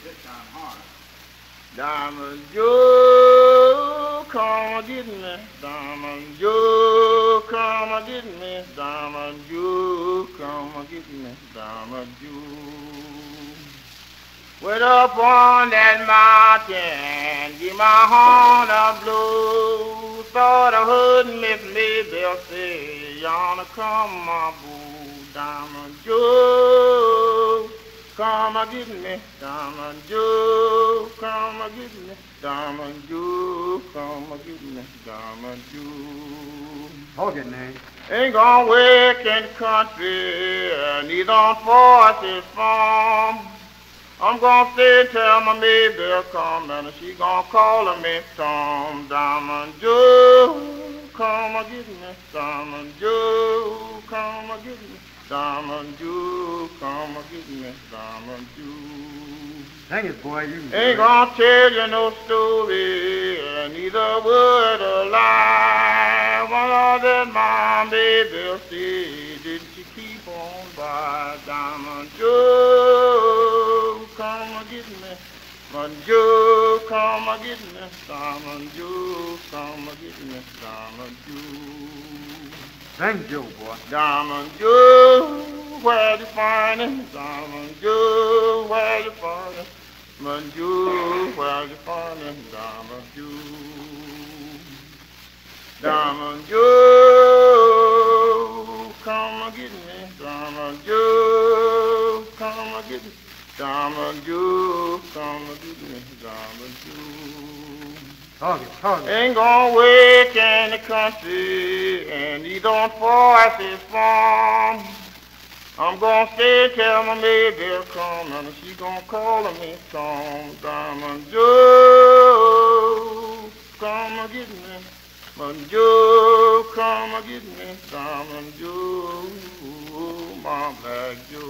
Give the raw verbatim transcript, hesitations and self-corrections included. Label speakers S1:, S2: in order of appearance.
S1: Diamond Joe, come and get me. Diamond Joe, come and get me. Diamond Joe, come and get me. Diamond Joe. Went up on that mountain, give my horn a blow. Thought I heard Miss Maybell say, y'all come my boo. Diamond Joe, come and get me. Diamond Joe, come and get me. Diamond Joe, come and get me. Diamond Joe.
S2: Hold it, name.
S1: Ain't gonna work in the country, neither on Forsyth Farm. I'm gonna stay till my Maybell come and she gonna call me Tom. Diamond Joe, come and get me. Diamond Joe, come and get me. Diamond Joe, come and get me. Diamond Joe.
S2: Sing it, boy. You
S1: ain't gonna tell you no story, neither a word of lie. One of that my Maybell said, didn't she keep on by? Diamond Joe, come and get me. Diamond Joe, come and get me. Diamond Joe, come and get me. Diamond Joe.
S2: Sing Joe, boy.
S1: Diamond Joe, where you find him? Diamond Joe, where you find him? Diamond Joe, where you find him? Diamond Joe. Diamond Joe, come and get me. Diamond Joe, come and get me. Diamond Joe, come and get me. Diamond Joe.
S2: Talk it, talk it.
S1: Ain't gonna work in the country and either on Forsyth Farm. I'm gonna stay till my Maybell come and she gonna call me Tom. Diamond Joe, come and get me. Diamond Joe, come and get me. Diamond Joe, my black Joe.